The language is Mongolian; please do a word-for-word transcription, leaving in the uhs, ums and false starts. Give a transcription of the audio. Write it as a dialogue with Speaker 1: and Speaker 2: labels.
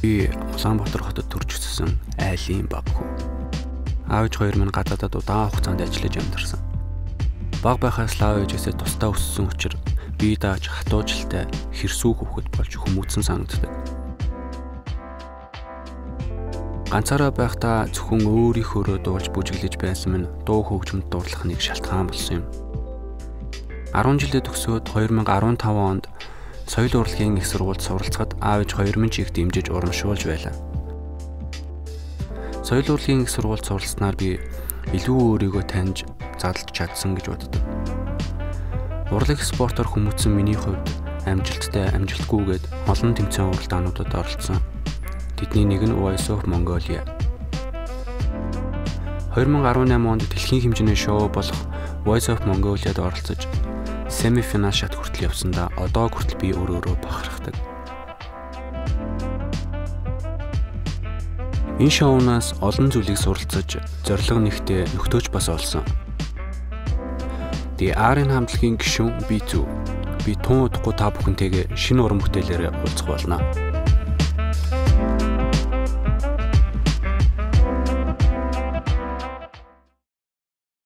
Speaker 1: Би Улаанбаатар хотод төрж өссөн айлын баг хүү. Аав ээж хоёр минь гадаадад удаан хугацаанд ажиллаж амьдарсан. Баг байхаас л аав ээжээсээ тусдаа өссөн учраас би дааж хатуужилтай хэрсүү хөвгөд болж хүмүүцэн санагддаг. Ганцаараа байхдаа зөвхөн өөрийнхөөрөө дуулж бүжиглэж байсан минь дуу хөгжмөд дуурлах нэг шалтгаан болсон юм. арван жилдээ төгсөөд две тысячи десятый онд соёл урлагийн их сургуульд суралцахад аав ээж хоёр минь чиг дэмжиж урамшуулж байлаа. Соёл урлагийн их сургуульд суралцсанаар би илүү өөрийгөө таньж задлж чадсан гэж боддог. Урлаг спортоор хүмүүцэн миний хувьд амжилттай амжилтгүйгээд олон тэмцээн уралдаануудад оролцсон. Тэдний нэг нь Voice of Mongolia. две тысячи десятый онд дэлхийн хэмжээний шоу болох Voice of Mongolia-д оролцож семифинал шат хүртэл явсандаа одоо хүртэл би өөрөөрөө бахархдаг. Энэ шоунаас олон зүйлийг суралцаж, зорилго нэгтээ нөхтөөч бас олсон. Die Aren хамтлагийн гишүүн би зү. Би тун удахгүй та бүхэнтэйгээ шинэ уран бүтээлээр уулзах болно.